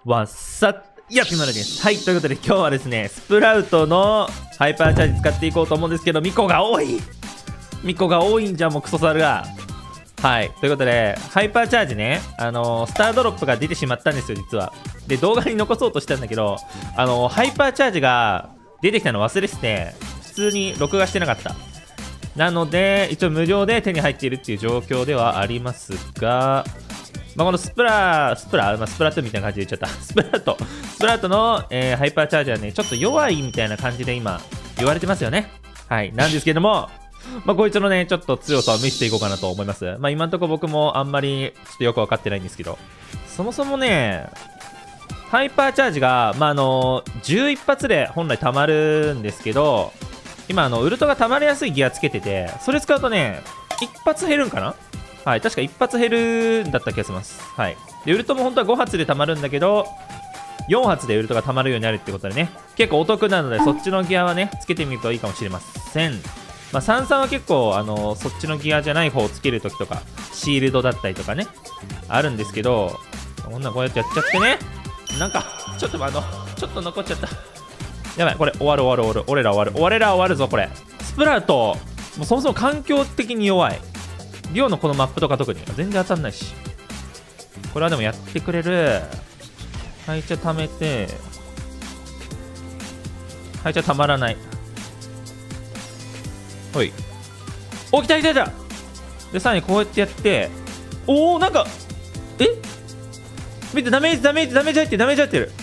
わっさやってまいりです。はい、ということで今日はですね、スプラウトのハイパーチャージ使っていこうと思うんですけど、ミコが多いんじゃん、もうクソサルが。はい、ということで、ハイパーチャージね、スタードロップが出てしまったんですよ、実は。で、動画に残そうとしたんだけど、ハイパーチャージが出てきたの忘れてて、普通に録画してなかった。なので、一応無料で手に入っているっていう状況ではありますが、まあ、このスプラトゥみたいな感じで言っちゃった。スプラウトの、ハイパーチャージはね、ちょっと弱いみたいな感じで今、言われてますよね。はい。なんですけども、まあ、こいつのね、ちょっと強さを見せていこうかなと思います。まあ、今んとこ僕もあんまり、ちょっとよくわかってないんですけど、そもそもね、ハイパーチャージが、まあ、11発で本来溜まるんですけど、今、ウルトが溜まりやすいギアつけてて、それ使うとね、1発減るんかな。はい、確か1発減るんだった気がします。はい。で、ウルトも本当は5発で溜まるんだけど、4発でウルトが溜まるようになるってことでね、結構お得なので、そっちのギアはね、つけてみるといいかもしれません。まあ、33は結構、そっちのギアじゃない方をつけるときとか、シールドだったりとかね、あるんですけど、こんなこうやってやっちゃってね、なんか、ちょっと残っちゃった。やばい、これ終わる。俺ら終わるぞ、これ。スプラウト、もうそもそも環境的に弱い。リオのこのマップとか特に全然当たんないし、これはでもやってくれる。はいちゃ貯めて、はいちゃたまらない。ほい、お、来た。でさらにこうやってやって、おお、なんか見て、ダメージ入ってる。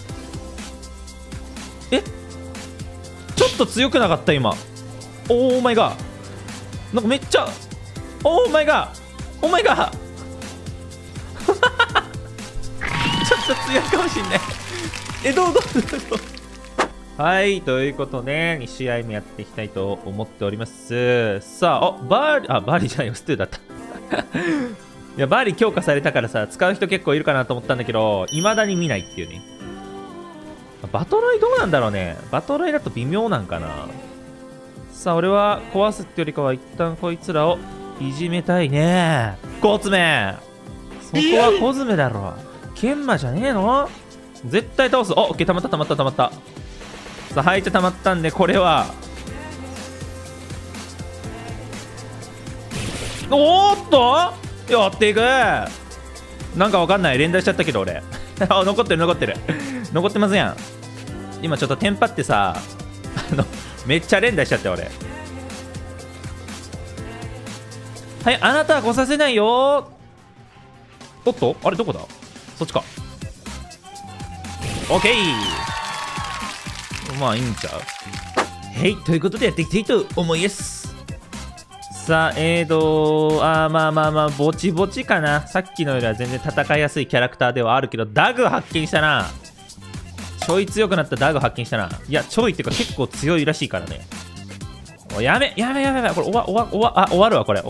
ちょっと強くなかった今。おーマイガー、なんかめっちゃ、オーマイガーちょっと強いかもしんない。どうはい、ということで2試合目やっていきたいと思っております。さあ、バーリーじゃないよ、ストゥーだった。いや、バーリー強化されたからさ、使う人結構いるかなと思ったんだけど、未だに見ないっていうね。バトロイどうなんだろうね。バトロイだと微妙なんかな。さあ、俺は壊すってよりかは一旦こいつらをいじめたいね。コツメ、そこはコズメだろ。研磨じゃねえの。絶対倒す。オッケー、溜まった。さあ、はい、じゃ溜まったんで、これはおーっとやっていく。なんかわかんない、連打しちゃったけど俺。残ってる残ってますやん。今ちょっとテンパってさ、めっちゃ連打しちゃって俺。はい、あなたは来させないよ。おっと、あれどこだ、そっちか。オッケー、まあいいんちゃう。はい、ということでやっていきたいと思います。さあ、まあぼちぼちかな。さっきのよりは全然戦いやすいキャラクターではあるけど、ダグ発見したな。ちょい強くなったダグ発見したな。いや、ちょいっていうか結構強いらしいからね。やべ、これ終わるわこれ。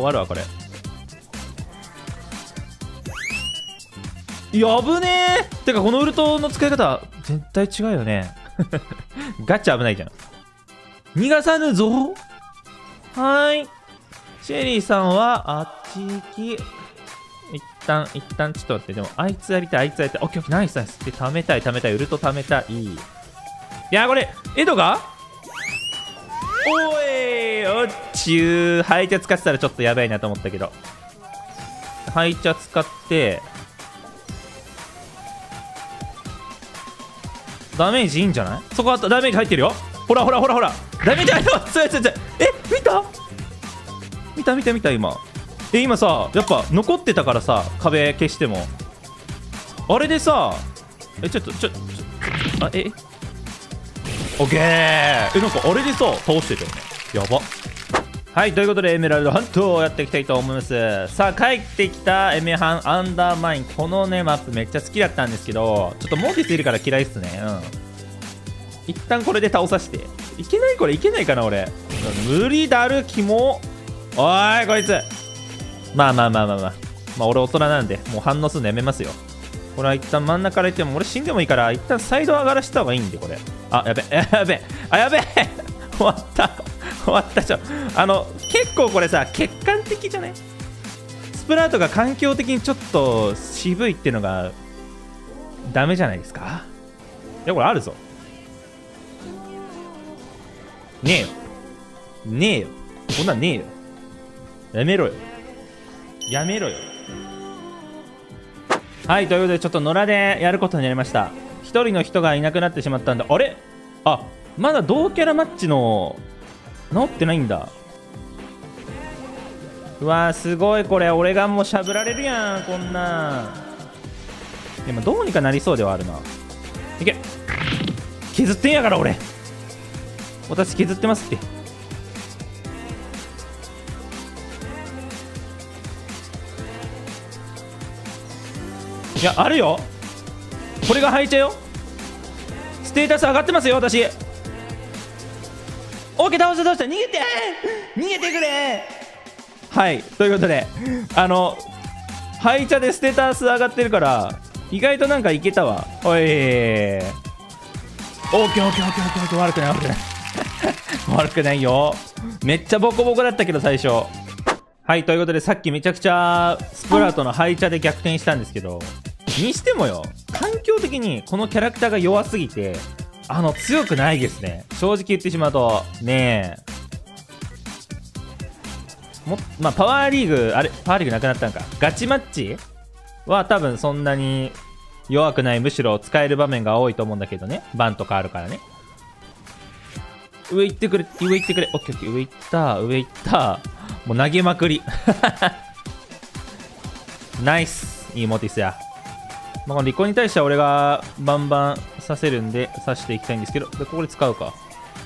やぶねー。てかこのウルトの使い方絶対違うよね。ガチ危ないじゃん。逃がさぬぞ。はーい、シェリーさんはあっち行き。一旦ちょっと待って。でもあいつやりたい。オッケーオッケー、ナイス。で、貯めたい、ウルト貯めたい。いや、これエドがおい、おっちゅう。ハイチャ使ってたらちょっとやばいなと思ったけど、ハイチャ使ってダメージいいんじゃない。そこはダメージ入ってるよ。ほらダメージ入ってる。見た今。今さ、やっぱ残ってたからさ、壁消してもあれでさ、オッケー。なんかあれでさ倒してたよね。やば。はい、ということでエメラルドハントをやっていきたいと思います。さあ、帰ってきたエメハンアンダーマイン。このねマップめっちゃ好きだったんですけど、ちょっとモーティスいるから嫌いっすね。一旦これで倒させて。いけないかな俺。無理だる、キモ。おーいこいつ。まあ俺大人なんでもう反応するのやめますよ。これは一旦真ん中から行っても俺死んでもいいから、一旦サイド上がらした方がいいんで、これ。やべ終わった結構これさ、客観的じゃない？スプラウトが環境的にちょっと渋いっていうのがダメじゃないですか。いや、これあるぞ。ねえよ。ねえよ。こんなんねえよ。やめろよ。やめろよ。はい、ということで、ちょっと野良でやることになりました。一人の人がいなくなってしまったんで、あれあ、まだ同キャラマッチの、治ってないんだ。うわー、すごい、これ、俺がもうしゃぶられるやん、こんなん。でも、どうにかなりそうではあるな。いけ。削ってんやから、俺。私、削ってますって。いや、あるよ。これが配置よ。ステータス上がってますよ、私。オーケー、倒した。逃げて逃げてくれ。はい、ということで、配置でステータス上がってるから、意外となんかいけたわ。おい。オーケー、悪くない。悪くないよ。めっちゃボコボコだったけど、最初。はい、ということで、さっきめちゃくちゃスプラウトの配置で逆転したんですけど、にしてもよ、環境的にこのキャラクターが弱すぎて、強くないですね。正直言ってしまうと、ねえ。まあ、パワーリーグなくなったんか。ガチマッチは多分そんなに弱くない、むしろ使える場面が多いと思うんだけどね。バンとかあるからね。上行ってくれ。オッケー、上行った。もう投げまくり。ナイス。いいモティスや。まあ、このリコに対しては俺がバンバン刺せるんで刺していきたいんですけど、でここで使うか。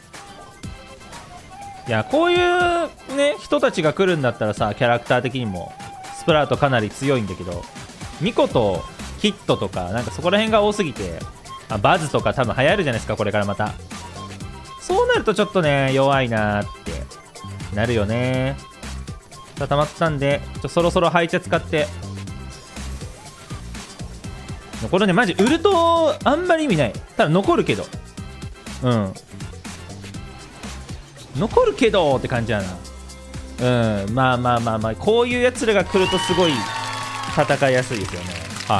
いや、こういうね人たちが来るんだったらさ、キャラクター的にもスプラウトかなり強いんだけど、ミコとキットとかなんかそこら辺が多すぎて、バズとか多分流行るじゃないですか、これからまた。そうなるとちょっとね弱いなーってなるよね。さあ溜まったんで、そろそろ配置使って。これね、マジ、ウルト、あんまり意味ない。ただ、残るけど。残るけどって感じやな。まあ、こういうやつらが来るとすごい戦いやすいですよね。はい。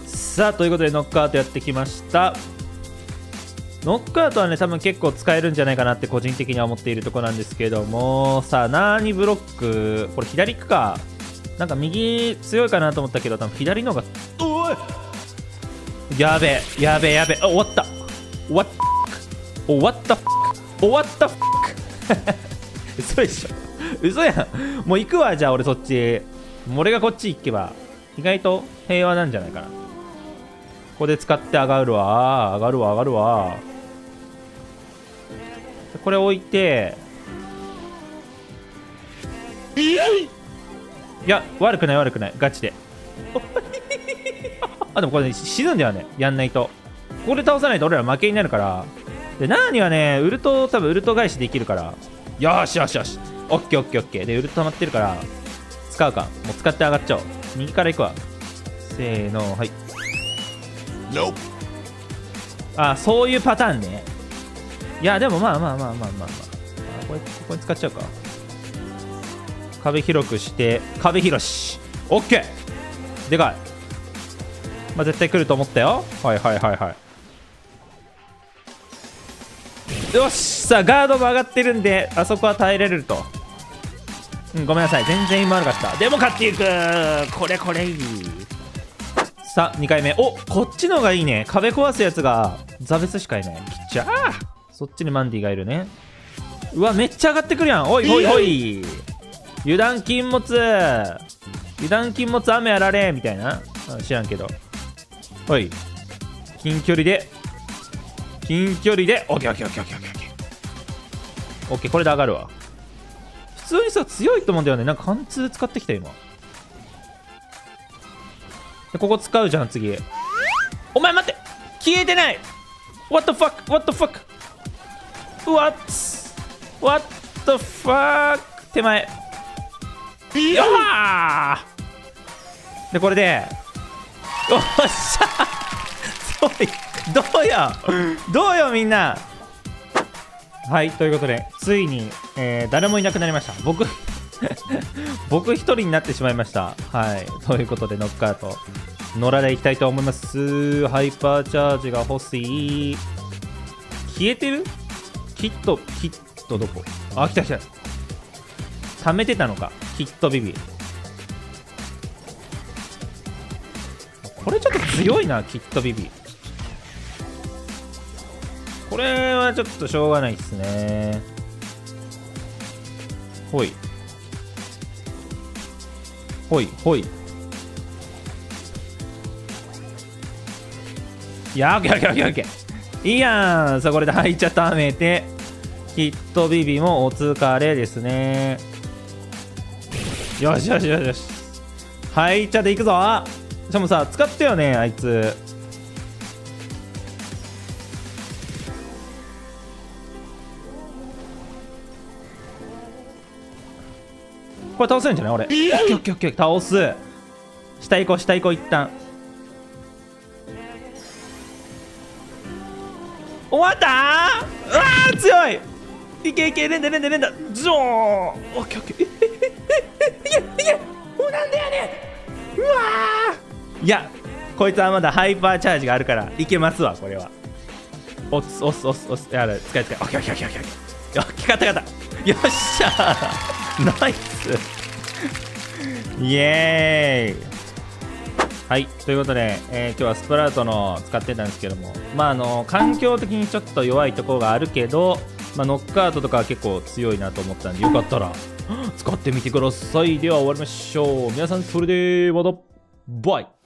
さあ、ということで、ノックアウトやってきました。ノックアウトはね、多分結構使えるんじゃないかなって個人的には思っているところなんですけども、さあ、何ブロック、これ左行くか。なんか右強いかなと思ったけど、多分左の方が、おいやべえ、終わった。終わった嘘でしょ。嘘やん。もう行くわ、じゃあ俺そっち。俺がこっち行けば、意外と平和なんじゃないかな。ここで使って上がるわ。これ置いて、いや、悪くないガチで。でもこれ、ね、死ぬんだよね、やんないと。ここで倒さないと俺ら負けになるから。で、ナーにはね、多分ウルト返しできるから。よし。オッケー。で、ウルト溜まってるから、使うか。もう使って上がっちゃおう。右から行くわ。せーの、はい。そういうパターンね。いや、でもまあ。ここに使っちゃうか。壁広くして、壁広し。オッケー。でかい。まあ、絶対来ると思ったよ。はい。よし、さあガードも上がってるんで、あそこは耐えられると。ごめんなさい、全然今悪かった。でも勝っていく。これいい。さあ2回目。お、こっちのがいいね。壁壊すやつがザベスしかいない。きっちゃー。そっちにマンディがいるね。うわ、めっちゃ上がってくるやん。おい。油断禁物雨あられみたいな。知らんけど。おい、近距離でオッケー。オッケー、これで上がるわ。普通にさ強いと思うんだよね。なんか貫通使ってきた今で。ここ使うじゃん次。お前待って、消えてない。 What the fuck手前。よーで、これでおっしゃどうよみんな。はい、ということでついに、誰もいなくなりました。僕一人になってしまいました。はい、ということでノックアウト野良でいきたいと思います。ハイパーチャージが欲しい。消えてる？キットどこ？あ、来た来た。溜めてたのか。キットビビ。これちょっと強いな、キットビビ。これはちょっとしょうがないっすね。ほい。ほい、ほい。いや、オッケーオッケーオッケーオッケー。いいやん。さあ、これで入っちゃっためて。キットビビもお疲れですね。よしよしよしよし。入っちゃっていくぞ。しかもさ、使ったよね、あいつ。これ倒せるんじゃない俺。オッケーオッケーオッケー。倒す。下行こう、下行こう、一旦。終わったー。うわー、強い。いけいけ、連打連打連打。ゾーン。オッケーオッケー。いけいけ。もうなんでやねん。うわー。いや、こいつはまだハイパーチャージがあるからいけますわ、これは。押す押す押す押す。やる、使い使い。オッケーオッケーオッケーオッケー。オッケー、勝った勝った。よっしゃー。ナイス。イエーイ。はい、ということで、今日はスプラウトの使ってたんですけども、まあ環境的にちょっと弱いところがあるけど、まあ、ノックアウトとかは結構強いなと思ったんで、よかったら使ってみてください。では終わりましょう。皆さん、それでまたバイ。